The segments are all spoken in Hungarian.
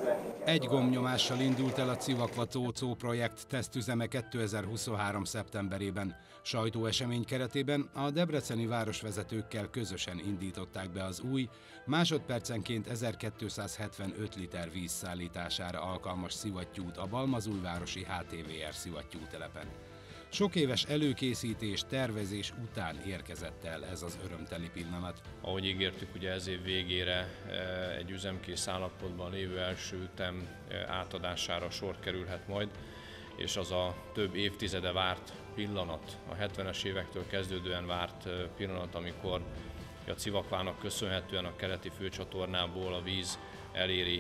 Egy gombnyomással indult el a Civakva-Tócó projekt tesztüzeme 2023. szeptemberében. Sajtóesemény keretében a debreceni városvezetőkkel közösen indították be az új, másodpercenként 1275 liter víz szállítására alkalmas szivattyút a Balmazújvárosi HTVR szivattyútelepen. Sok éves előkészítés, tervezés után érkezett el ez az örömteli pillanat. Ahogy ígértük, ugye ez év végére egy üzemkész állapotban lévő első üzem átadására sor kerülhet majd, és az a több évtizede várt pillanat, a 70-es évektől kezdődően várt pillanat, amikor a Civakvának köszönhetően a keleti főcsatornából a víz eléri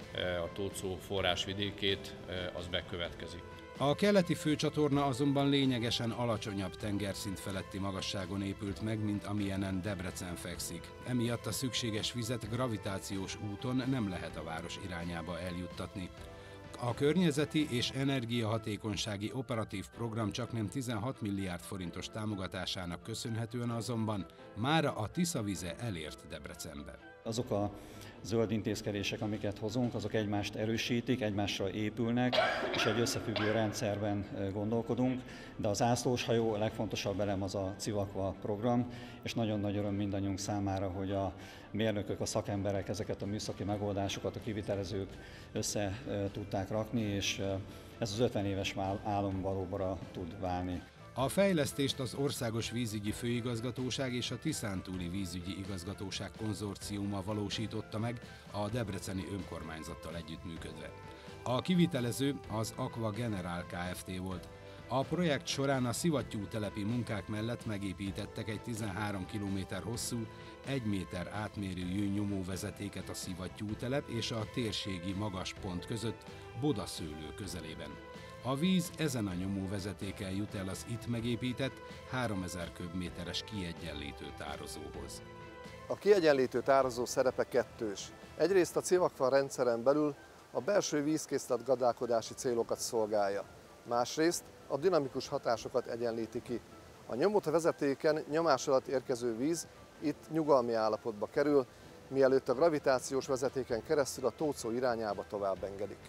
a Tócó forrásvidékét, az bekövetkezik. A keleti főcsatorna azonban lényegesen alacsonyabb tengerszint feletti magasságon épült meg, mint amilyenen Debrecen fekszik. Emiatt a szükséges vizet gravitációs úton nem lehet a város irányába eljuttatni. A környezeti és energiahatékonysági operatív program csaknem 16 milliárd forintos támogatásának köszönhetően azonban mára a Tisza vize elért Debrecenbe. Azok a zöld intézkedések, amiket hozunk, azok egymást erősítik, egymásra épülnek, és egy összefüggő rendszerben gondolkodunk, de az zászlóshajó, a legfontosabb elem az a Civakva program, és nagyon nagy öröm mindannyiunk számára, hogy a mérnökök, a szakemberek ezeket a műszaki megoldásokat, a kivitelezők össze tudták rakni, és ez az 50 éves álom valóban tud válni. A fejlesztést az Országos Vízügyi Főigazgatóság és a Tiszántúli Vízügyi Igazgatóság konzorciuma valósította meg a debreceni önkormányzattal együttműködve. A kivitelező az Aqua General Kft. Volt. A projekt során a szivattyútelepi munkák mellett megépítettek egy 13 km hosszú, 1 méter átmérőjű nyomóvezetéket a szivattyútelep és a térségi magaspont között Bodaszőlő közelében. A víz ezen a nyomóvezetéken jut el az itt megépített 3000 köbméteres kiegyenlítő tározóhoz. A kiegyenlítő tározó szerepe kettős. Egyrészt a Civakva rendszeren belül a belső vízkészlet gazdálkodási célokat szolgálja. Másrészt a dinamikus hatásokat egyenlíti ki. A nyomott vezetéken nyomás alatt érkező víz itt nyugalmi állapotba kerül, mielőtt a gravitációs vezetéken keresztül a Tócó irányába tovább engedik.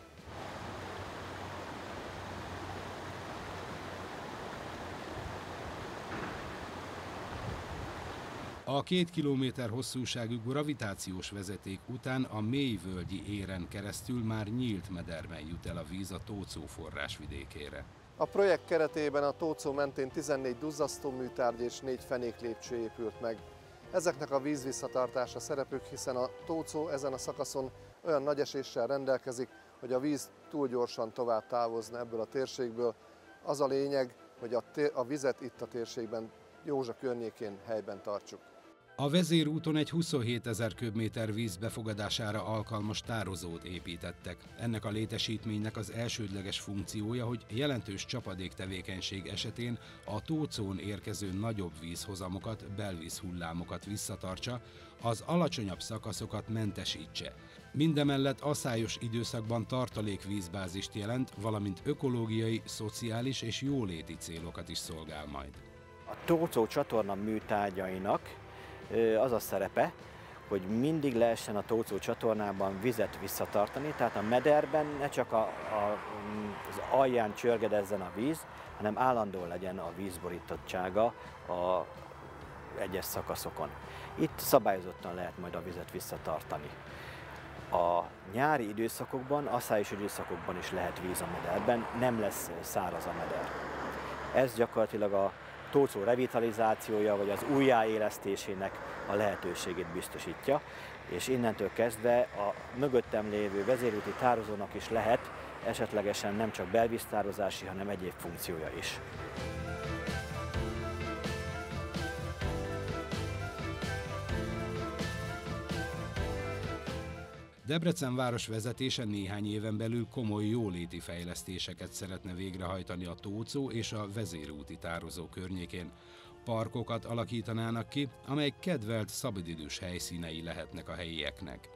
A 2 kilométer hosszúságú gravitációs vezeték után a mélyvölgyi éren keresztül már nyílt mederben jut el a víz a Tócó forrásvidékére. A projekt keretében a Tócó mentén 14 duzzasztóműtárgy és 4 fenéklépcső épült meg. Ezeknek a vízvisszatartása szerepük, hiszen a Tócó ezen a szakaszon olyan nagy eséssel rendelkezik, hogy a víz túl gyorsan tovább távozna ebből a térségből. Az a lényeg, hogy a vizet itt a térségben, Józsa környékén helyben tartsuk. A vezérúton egy 27 000 köbméter víz befogadására alkalmas tározót építettek. Ennek a létesítménynek az elsődleges funkciója, hogy jelentős csapadéktevékenység esetén a Tócón érkező nagyobb vízhozamokat, belvízhullámokat visszatartsa, az alacsonyabb szakaszokat mentesítse. Mindemellett aszályos időszakban tartalékvízbázist jelent, valamint ökológiai, szociális és jóléti célokat is szolgál majd. A Tócó csatorna műtárgyainak az a szerepe, hogy mindig lehessen a Tócó csatornában vizet visszatartani, tehát a mederben ne csak az alján csörgedezzen a víz, hanem állandó legyen a vízborítottsága a egyes szakaszokon. Itt szabályozottan lehet majd a vizet visszatartani. A nyári időszakokban, aszályos időszakokban is lehet víz a mederben, nem lesz száraz a meder. Ez gyakorlatilag a Tócó revitalizációja vagy az újjáélesztésének a lehetőségét biztosítja, és innentől kezdve a mögöttem lévő vezérúti tározónak is lehet esetlegesen nem csak belvíztározási, hanem egyéb funkciója is. Debrecen város vezetése néhány éven belül komoly jóléti fejlesztéseket szeretne végrehajtani a Tócó és a vezérúti tározó környékén. Parkokat alakítanának ki, amely kedvelt szabadidős helyszínei lehetnek a helyieknek.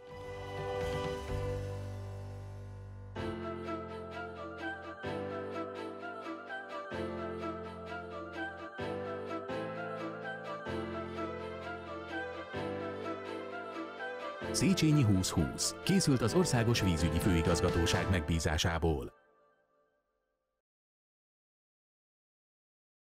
Széchenyi 2020. Készült az Országos Vízügyi Főigazgatóság megbízásából.